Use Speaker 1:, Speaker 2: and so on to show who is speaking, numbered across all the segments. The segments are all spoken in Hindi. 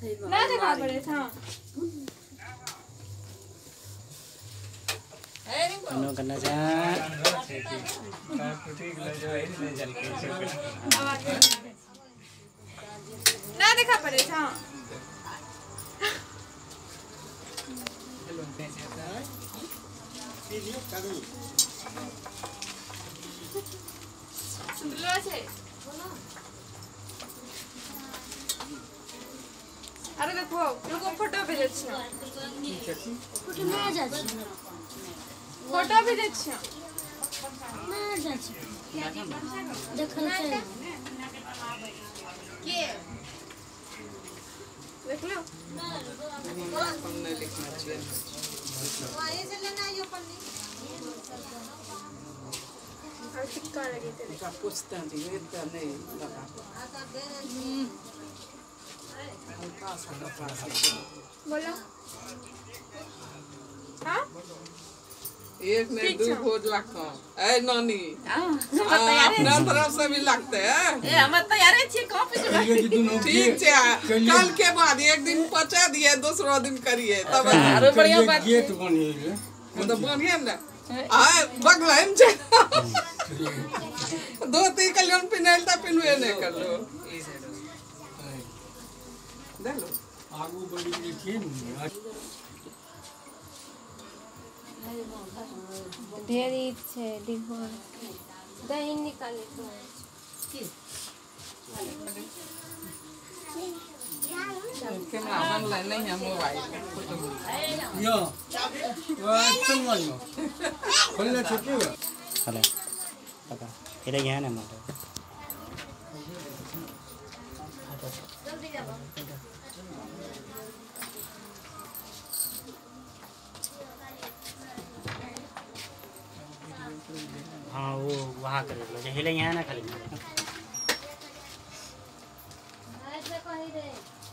Speaker 1: ना देखा पड़े था
Speaker 2: नो करना जा
Speaker 1: ना देखा पड़े था सुंदर है अरे देखो लोगों फोटो भेजे छिया
Speaker 3: फोटो ना जा छी
Speaker 1: फोटो भेजे छिया
Speaker 3: ना जा छी देखल छै
Speaker 1: के देख लो
Speaker 4: हमने लिखना चाहिए
Speaker 1: वहीं से लेना ये पन्नी और टिक्का लगे थे
Speaker 4: का पूछते हैं ये तो नहीं लगा हल्का सा कपड़ा से
Speaker 1: बोलो हाँ
Speaker 4: एक नहीं दो भोज लगता है नानी अपना तरफ से भी लगते हैं
Speaker 1: हम तैयार हैं कहाँ पे
Speaker 4: ठीक है कल के बाद एक दिन पचा दिए दूसरा दिन करिए तब
Speaker 1: अरे बढ़िया बात है
Speaker 4: तो बढ़िया ना आए बगला हम चे दो तीन कल्याण पिनाइल ता पिनवे नहीं कर लो देख लो
Speaker 2: आगू बड़ी की थी
Speaker 5: ढेर इच्छे देखो दही निकाले तो
Speaker 4: कैमरा बन ले नहीं है मोबाइल फोटो
Speaker 2: यो चल मारो खोलना छोटे हो हेलो पता इधर यहाँ ना मारो
Speaker 5: जल्दी जाओ
Speaker 2: हाँ वो वहाँ कर लो जो हिले यहाँ ना खाली
Speaker 5: ऐसे कहीं दे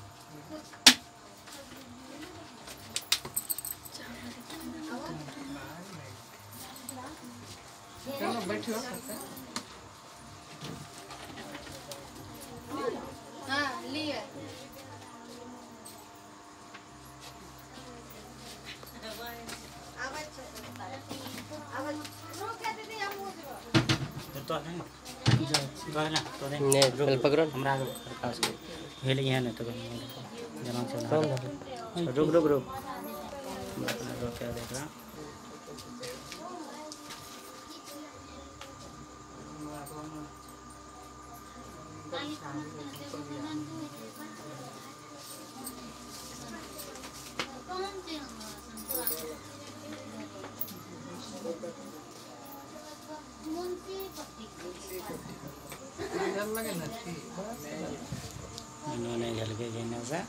Speaker 4: चलो बैठो
Speaker 5: हाँ लिए
Speaker 2: तो है ना तो नहीं पकड़ो हमरा पास हिले यहाँ ना तो जमा चला रुक रुक रुक रुक क्या देख रहा इन्होंने झलके देने का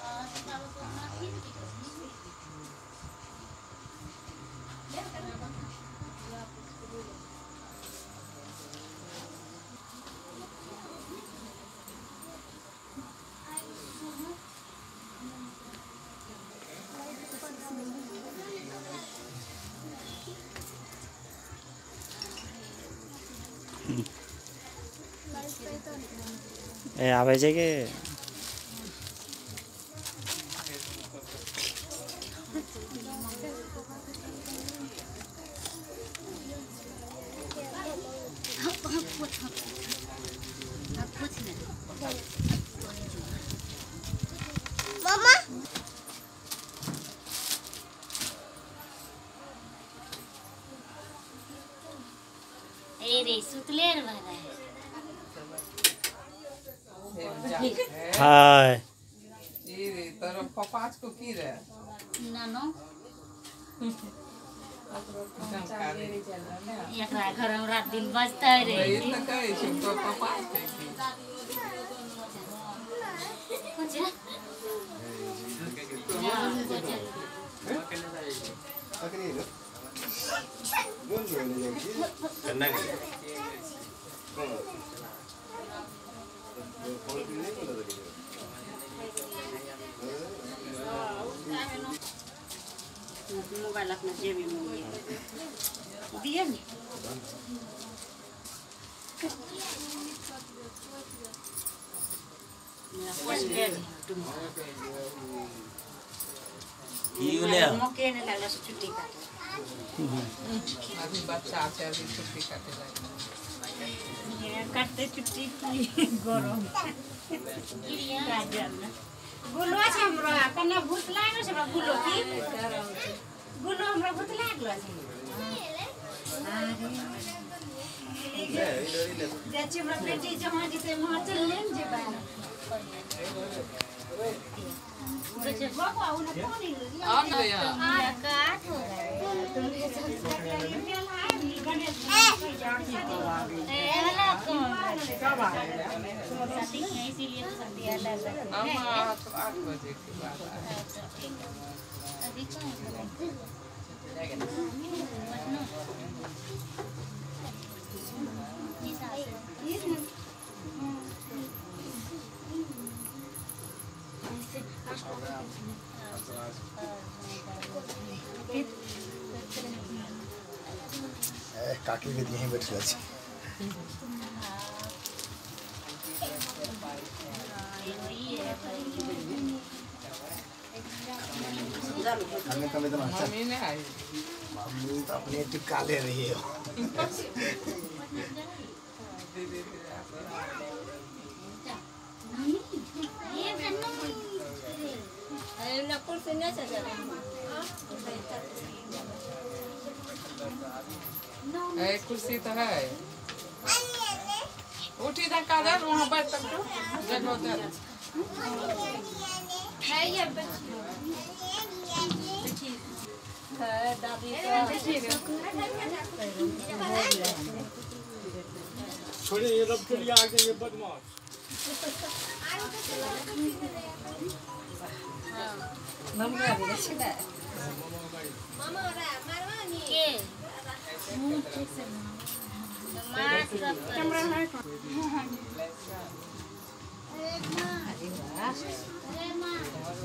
Speaker 2: ए आवे छै के
Speaker 3: मामा ए रे सुतले रे भाई
Speaker 2: हाय
Speaker 4: ये तेरा पापाच को की रे
Speaker 3: नानो
Speaker 4: जानकारी
Speaker 3: एकरा घर में रात दिन बजता रे
Speaker 4: ये तो कहे छै तो पापाच के
Speaker 3: कुछ मोबाइल अपना जेब में दिए नहीं मौके नहीं लगला से छुट्टी काटे
Speaker 4: अभी बच्चा है अभी छुट्टी काटे
Speaker 3: काटते छुट्टी गरम गुलो छै हमरो कने भूत लागल छै गुलो की गुलो हमरो भूत लागल छै जे छै हमरा बेटी जहाँ जेते वहाँ चल लेन जेबा बच्चे बाबा उन्हें कौन है
Speaker 4: आओ ना भैया
Speaker 3: काट हो तुम ये सब गणेश सब आ गए इसीलिए तो सब दिया था
Speaker 4: 8 बजे के बाद
Speaker 3: अभी कौन
Speaker 6: काकी के यहीं बैठ रहे
Speaker 4: मम्मी ने आई
Speaker 6: मम्मी तो अपने टिक्का ले रही है
Speaker 4: कुर्सी तो है उठी धक्का दे वहाँ बैठ सकते हो जगह दे
Speaker 5: है ये बच्ची दादी
Speaker 7: छोड़े ये रब के लिए आ गए ये बदमाश
Speaker 5: मामा मारवा नहीं
Speaker 3: के मार सब कैमरा है अरे मां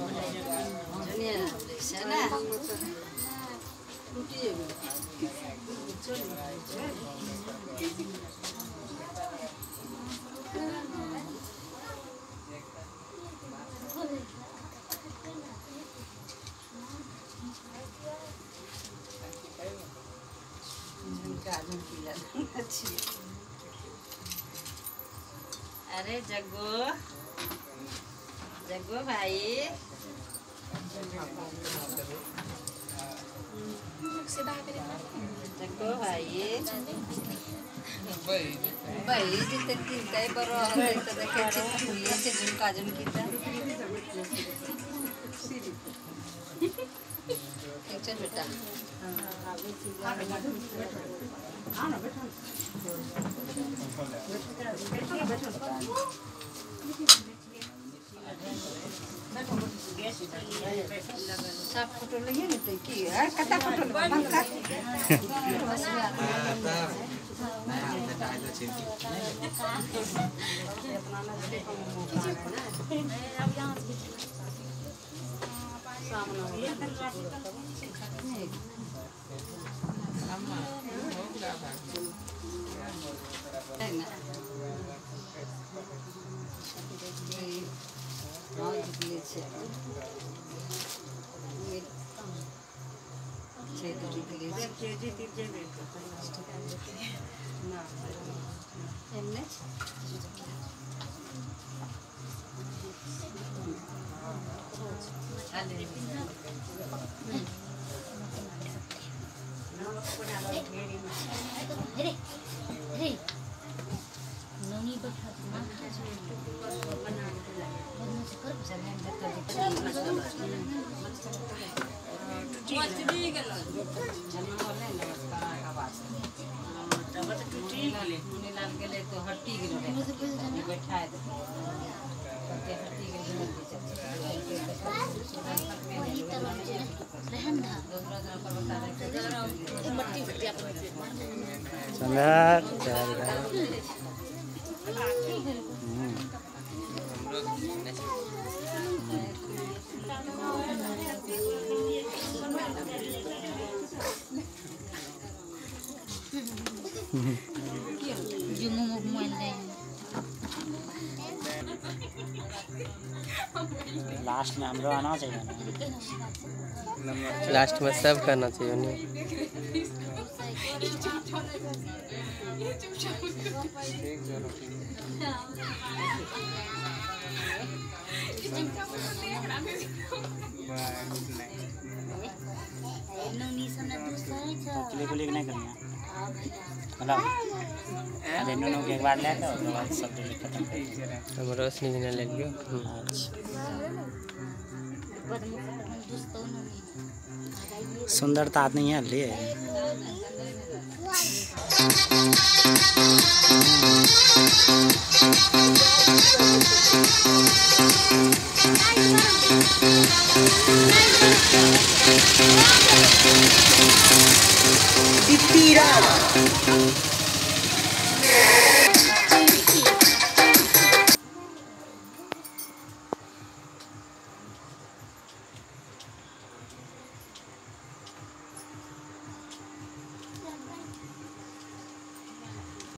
Speaker 3: अरे जग्गू जग्गू भाई जग्गू भाई
Speaker 8: बाई जिथे काय बरो आहे तर त्याचे झुमका झुमकीचा चल बेटा सब फोटो लगे नहीं तो की है कता फोटो बंद कर
Speaker 2: लास्ट में हमरो आना चाहिए ना।
Speaker 9: लास्ट में सब करना चाहिए नहीं।
Speaker 2: क्लिक नहीं करना मतलब अरे नूनू के एक बार ले तो उसके बाद सब डिलीट खत्म कर दिया।
Speaker 9: हम रोशनी भी नहीं लग गया।
Speaker 2: सुंदरता नहीं है ले